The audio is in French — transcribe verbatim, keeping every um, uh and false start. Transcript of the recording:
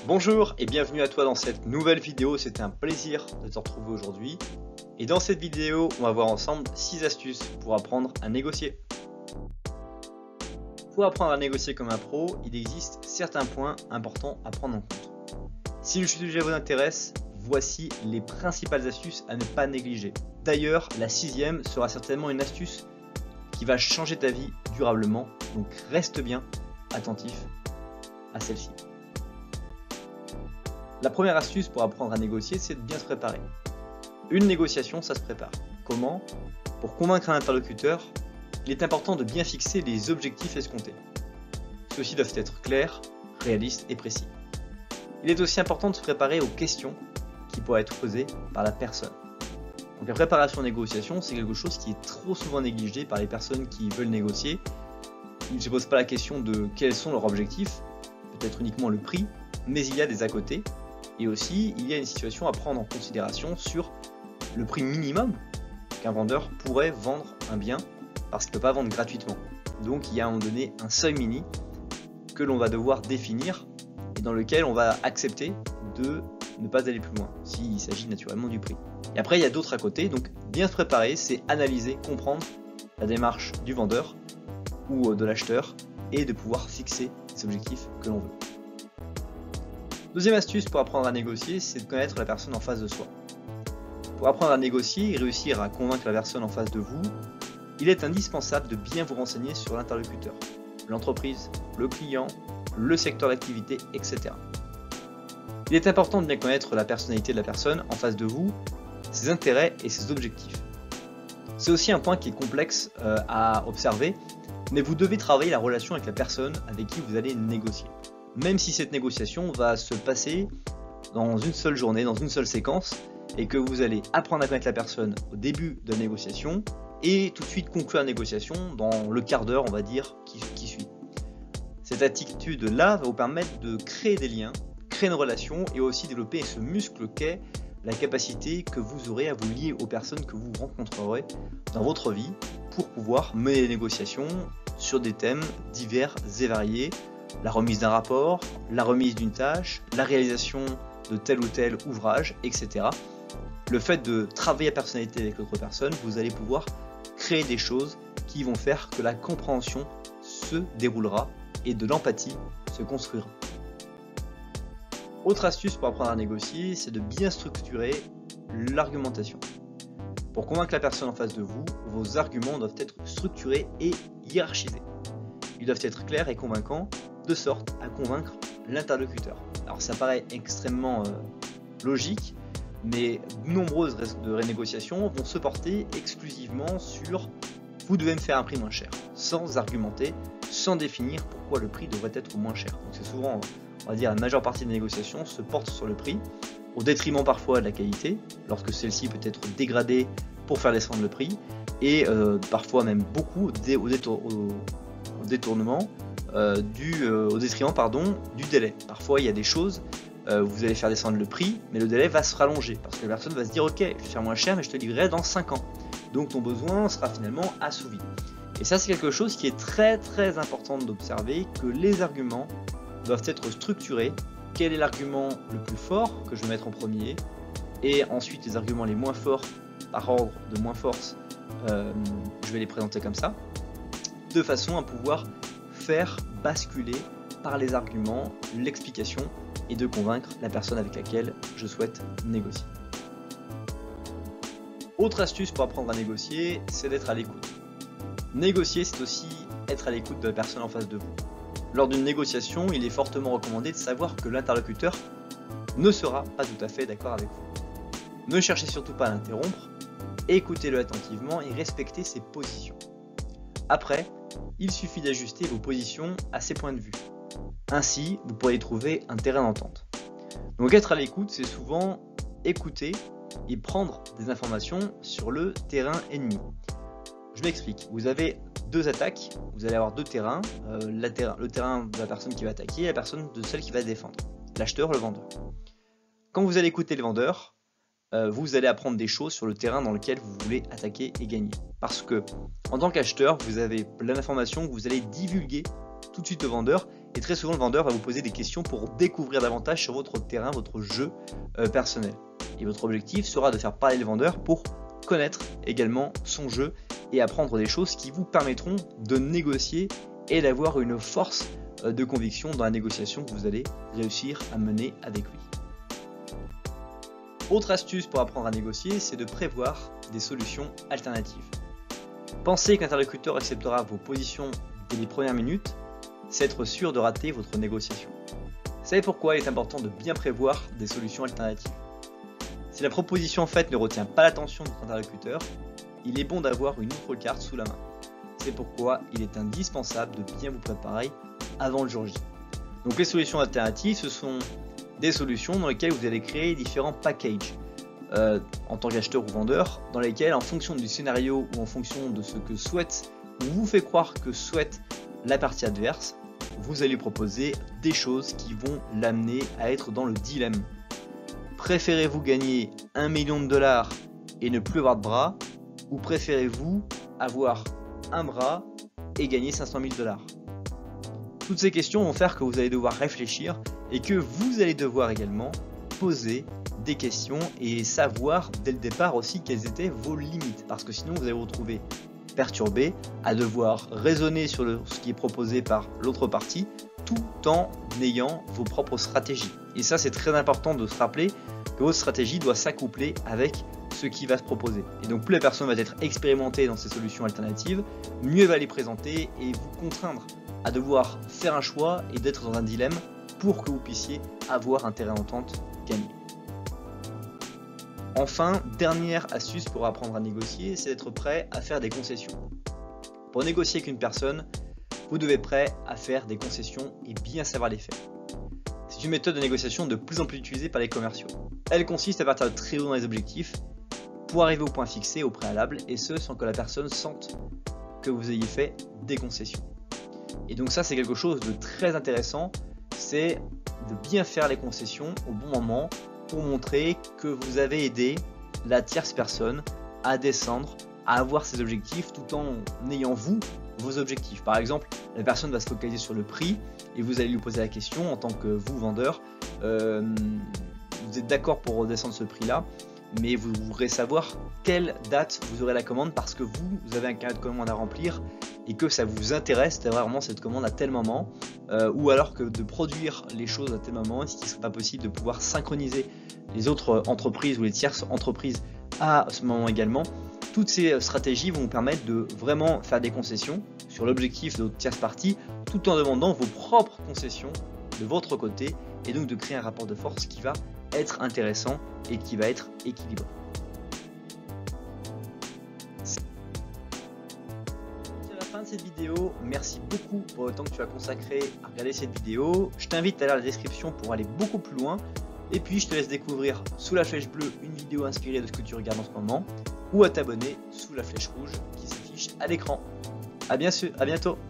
Bonjour et bienvenue à toi dans cette nouvelle vidéo, c'est un plaisir de te retrouver aujourd'hui. Et dans cette vidéo, on va voir ensemble six astuces pour apprendre à négocier. Pour apprendre à négocier comme un pro, il existe certains points importants à prendre en compte. Si le sujet vous intéresse, voici les principales astuces à ne pas négliger. D'ailleurs, la sixième sera certainement une astuce qui va changer ta vie durablement, donc reste bien attentif à celle-ci. La première astuce pour apprendre à négocier, c'est de bien se préparer. Une négociation, ça se prépare. Comment? Pour convaincre un interlocuteur, il est important de bien fixer les objectifs escomptés. Ceux-ci doivent être clairs, réalistes et précis. Il est aussi important de se préparer aux questions qui pourraient être posées par la personne. Donc la préparation aux négociations, c'est quelque chose qui est trop souvent négligé par les personnes qui veulent négocier. Ils ne se posent pas la question de quels sont leurs objectifs, peut-être uniquement le prix, mais il y a des à côté. Et aussi, il y a une situation à prendre en considération sur le prix minimum qu'un vendeur pourrait vendre un bien parce qu'il ne peut pas vendre gratuitement. Donc il y a à un moment donné un seuil mini que l'on va devoir définir et dans lequel on va accepter de ne pas aller plus loin s'il s'agit naturellement du prix. Et après il y a d'autres à côté, donc bien se préparer, c'est analyser, comprendre la démarche du vendeur ou de l'acheteur et de pouvoir fixer les objectifs que l'on veut. Deuxième astuce pour apprendre à négocier, c'est de connaître la personne en face de soi. Pour apprendre à négocier et réussir à convaincre la personne en face de vous, il est indispensable de bien vous renseigner sur l'interlocuteur, l'entreprise, le client, le secteur d'activité, et cetera. Il est important de bien connaître la personnalité de la personne en face de vous, ses intérêts et ses objectifs. C'est aussi un point qui est complexe euh, à observer, mais vous devez travailler la relation avec la personne avec qui vous allez négocier. Même si cette négociation va se passer dans une seule journée, dans une seule séquence, et que vous allez apprendre à connaître la personne au début de la négociation, et tout de suite conclure la négociation dans le quart d'heure, on va dire, qui, qui suit. Cette attitude-là va vous permettre de créer des liens, créer une relation, et aussi développer ce muscle qu'est la capacité que vous aurez à vous lier aux personnes que vous rencontrerez dans votre vie, pour pouvoir mener des négociations sur des thèmes divers et variés, la remise d'un rapport, la remise d'une tâche, la réalisation de tel ou tel ouvrage, et cetera. Le fait de travailler à personnalité avec l'autre personne, vous allez pouvoir créer des choses qui vont faire que la compréhension se déroulera et de l'empathie se construira. Autre astuce pour apprendre à négocier, c'est de bien structurer l'argumentation. Pour convaincre la personne en face de vous, vos arguments doivent être structurés et hiérarchisés. Ils doivent être clairs et convaincants, de sorte à convaincre l'interlocuteur. Alors ça paraît extrêmement euh, logique, mais de nombreuses de renégociations vont se porter exclusivement sur « vous devez me faire un prix moins cher », sans argumenter, sans définir pourquoi le prix devrait être moins cher. Donc c'est souvent, on va dire, la majeure partie des négociations se porte sur le prix, au détriment parfois de la qualité, lorsque celle-ci peut être dégradée pour faire descendre le prix, et euh, parfois même beaucoup au, détour, au, au détournement, Euh, du, euh, au détriment pardon, du délai. Parfois il y a des choses, euh, vous allez faire descendre le prix, mais le délai va se rallonger, parce que la personne va se dire ok, je vais faire moins cher, mais je te livrerai dans cinq ans. Donc ton besoin sera finalement assouvi. Et ça c'est quelque chose qui est très très important d'observer, que les arguments doivent être structurés. Quel est l'argument le plus fort que je vais mettre en premier, et ensuite les arguments les moins forts, par ordre de moins force, euh, je vais les présenter comme ça, de façon à pouvoir faire basculer par les arguments l'explication et de convaincre la personne avec laquelle je souhaite négocier. Autre astuce pour apprendre à négocier, c'est d'être à l'écoute. Négocier, c'est aussi être à l'écoute de la personne en face de vous. Lors d'une négociation, il est fortement recommandé de savoir que l'interlocuteur ne sera pas tout à fait d'accord avec vous. Ne cherchez surtout pas à l'interrompre, écoutez-le attentivement et respectez ses positions. Après, il suffit d'ajuster vos positions à ses points de vue. Ainsi, vous pourrez trouver un terrain d'entente. Donc être à l'écoute, c'est souvent écouter et prendre des informations sur le terrain ennemi. Je m'explique. Vous avez deux attaques, vous allez avoir deux terrains, euh, la ter- le terrain de la personne qui va attaquer et la personne de celle qui va se défendre, l'acheteur, le vendeur. Quand vous allez écouter le vendeur, euh, vous allez apprendre des choses sur le terrain dans lequel vous voulez attaquer et gagner. Parce que, en tant qu'acheteur, vous avez plein d'informations que vous allez divulguer tout de suite au vendeur Et très souvent, le vendeur va vous poser des questions pour découvrir davantage sur votre terrain, votre jeu euh, personnel. Et votre objectif sera de faire parler le vendeur pour connaître également son jeu et apprendre des choses qui vous permettront de négocier et d'avoir une force euh, de conviction dans la négociation que vous allez réussir à mener avec lui. Autre astuce pour apprendre à négocier, c'est de prévoir des solutions alternatives. Penser que l'interlocuteur acceptera vos positions dès les premières minutes, c'est être sûr de rater votre négociation. Vous savez pourquoi il est important de bien prévoir des solutions alternatives? Si la proposition faite ne retient pas l'attention de votre interlocuteur, il est bon d'avoir une autre carte sous la main. C'est pourquoi il est indispensable de bien vous préparer avant le jour J. Donc les solutions alternatives, ce sont des solutions dans lesquelles vous allez créer différents packages euh, en tant qu'acheteur ou vendeur, dans lesquels en fonction du scénario ou en fonction de ce que souhaite ou vous fait croire que souhaite la partie adverse, vous allez proposer des choses qui vont l'amener à être dans le dilemme. Préférez-vous gagner un million de dollars et ne plus avoir de bras, ou préférez-vous avoir un bras et gagner cinq cent mille dollars? Toutes ces questions vont faire que vous allez devoir réfléchir et que vous allez devoir également poser des questions et savoir dès le départ aussi quelles étaient vos limites, parce que sinon vous allez vous retrouver perturbé à devoir raisonner sur le, ce qui est proposé par l'autre partie tout en ayant vos propres stratégies. Et ça, c'est très important de se rappeler que votre stratégie doit s'accoupler avec ce qui va se proposer. Et donc plus la personne va être expérimentée dans ces solutions alternatives, mieux elle va les présenter et vous contraindre à devoir faire un choix et d'être dans un dilemme pour que vous puissiez avoir un terrain d'entente gagné. Enfin, dernière astuce pour apprendre à négocier, c'est d'être prêt à faire des concessions. Pour négocier avec une personne, vous devez être prêt à faire des concessions et bien savoir les faire. C'est une méthode de négociation de plus en plus utilisée par les commerciaux. Elle consiste à partir de très haut dans les objectifs pour arriver au point fixé au préalable, et ce sans que la personne sente que vous ayez fait des concessions. Et donc ça, c'est quelque chose de très intéressant, c'est de bien faire les concessions au bon moment pour montrer que vous avez aidé la tierce personne à descendre, à avoir ses objectifs tout en ayant vous vos objectifs. Par exemple, la personne va se focaliser sur le prix et vous allez lui poser la question en tant que vous vendeur, euh, vous êtes d'accord pour redescendre ce prix là, mais vous voudrez savoir quelle date vous aurez la commande parce que vous, vous avez un carnet de commande à remplir et que ça vous intéresse d'avoir vraiment cette commande à tel moment, euh, ou alors que de produire les choses à tel moment, est-ce qu'il ne serait pas possible de pouvoir synchroniser les autres entreprises ou les tierces entreprises à ce moment également. Toutes ces stratégies vont vous permettre de vraiment faire des concessions sur l'objectif de votre tierce partie tout en demandant vos propres concessions de votre côté et donc de créer un rapport de force qui va être intéressant et qui va être équilibré. C'est la fin de cette vidéo. Merci beaucoup pour le temps que tu as consacré à regarder cette vidéo. Je t'invite à lire la description pour aller beaucoup plus loin. Et puis je te laisse découvrir sous la flèche bleue une vidéo inspirée de ce que tu regardes en ce moment ou à t'abonner sous la flèche rouge qui s'affiche à l'écran. À bientôt.